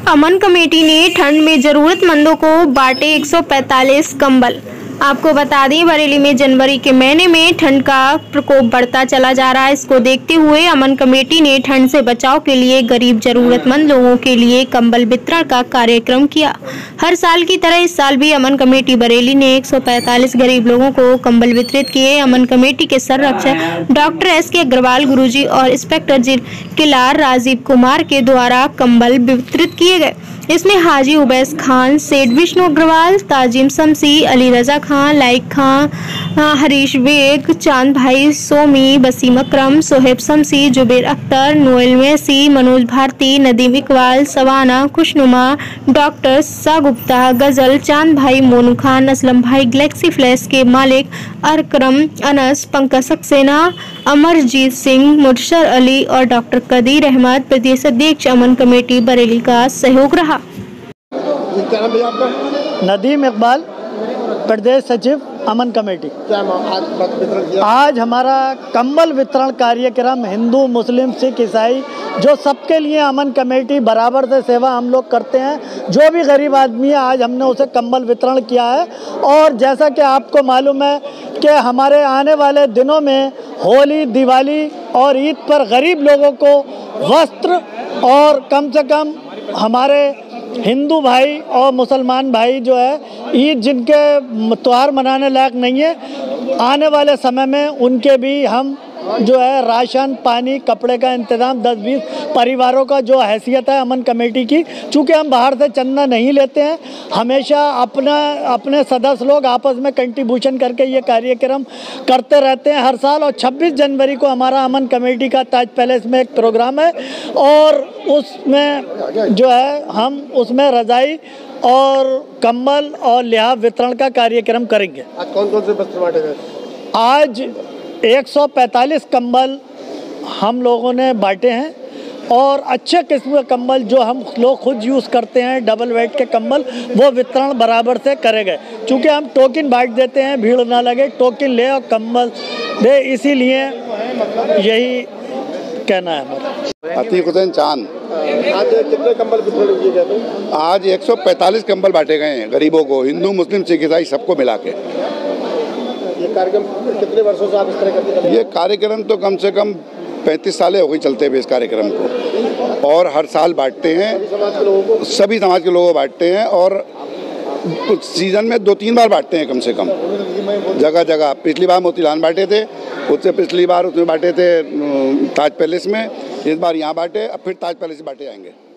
अमन committee ने ठंड में जरूरतमंदों को बांटे 145 कंबल। आपको बता दें, बरेली में जनवरी के महीने में ठंड का प्रकोप बढ़ता चला जा रहा है। इसको देखते हुए अमन कमेटी ने ठंड से बचाव के लिए गरीब जरूरतमंद लोगों के लिए कंबल वितरण का कार्यक्रम किया। हर साल की तरह इस साल भी अमन कमेटी बरेली ने 145 गरीब लोगों को कंबल वितरित किए। अमन कमेटी के संरक्षक डॉक्टर एस के अग्रवाल गुरुजी और इंस्पेक्टर किलार राजीव कुमार के द्वारा कंबल वितरित किए गए। इसमें हाजी Ubais Khan, Seth Vishnu Agarwal, Tajim Shamsi, Ali Raza Khan, Laiq Khan, Harish Baig, Chand bhai Somi, Wasim Akram, Sohaib Shamsi, Zubair Akhtar, Noel Massey, Manoj Bharti, Nadeem Iqbal, Sawana, Khushnuma, doctor सा गुप्ता, गजल, चांद भाई, मोनू खान, असलम भाई, गैलेक्सी फ्लैश के मालिक, अरकरम, अनस, पंकज सक्सेना, अमरजीत सिंह, मुर्शर अली और डॉक्टर कदीर अहमद प्रदेश अध्यक्ष अमन कमेटी बरेली का सहयोग रहा। क्या नाम है आपका? नदीम इकबाल, प्रदेश सचिव अमन कमेटी। आज हमारा कंबल वितरण कार्यक्रम हिंदू, मुस्लिम, सिख, ईसाई जो सबके लिए अमन कमेटी बराबर से सेवा हम लोग करते हैं। जो भी गरीब आदमी है आज हमने उसे कंबल वितरण किया है। और जैसा कि आपको मालूम है कि हमारे आने वाले दिनों में होली, दिवाली और ईद पर गरीब लोगों को वस्त्र और कम से कम हमारे हिंदू भाई और मुसलमान भाई जो है ईद जिनके त्योहार मनाने लायक नहीं है, आने वाले समय में उनके भी हम जो है राशन, पानी, कपड़े का इंतज़ाम 10-20 परिवारों का जो हैसियत है अमन कमेटी की, चूँकि हम बाहर से चंदा नहीं लेते हैं, हमेशा अपने सदस्य लोग आपस में कंट्रीब्यूशन करके ये कार्यक्रम करते रहते हैं हर साल। और 26 जनवरी को हमारा अमन कमेटी का ताज पैलेस में एक प्रोग्राम है और उसमें जो है हम उसमें रज़ाई और कंबल और लिहाफ वितरण का कार्यक्रम करेंगे। आज कौन-कौन से वस्त्र बांटे गए? आज 145 कंबल हम लोगों ने बांटे हैं और अच्छे किस्म के कंबल जो हम लोग खुद यूज़ करते हैं, डबल बेड के कंबल, वो वितरण बराबर से करे गए। चूँकि हम टोकन बांट देते हैं, भीड़ ना लगे, टोकन ले और कंबल दे, इसीलिए यही कहना है हमारा। अतीक हुसैन चांद। आज कितने कंबल वितरण किए गए थे? आज 145 कंबल बांटे गए हैं गरीबों को, हिंदू, मुस्लिम, सिख, ईसाई सबको मिला के। ये कार्यक्रम कितने वर्षों से आप इस तरह करते हैं? ये कार्यक्रम तो कम से कम 35 सालें हो गई चलते हुए इस कार्यक्रम को, और हर साल बांटते हैं, सभी समाज के लोगों को बांटते हैं और कुछ सीजन में 2-3 बार बांटते हैं कम से कम, जगह जगह। पिछली बार मोतीलाल बांटे थे, उससे पिछली बार उसमें बांटे थे ताज पैलेस में, इस बार यहाँ बांटे, अब फिर ताज पैलेस बांटे जाएंगे।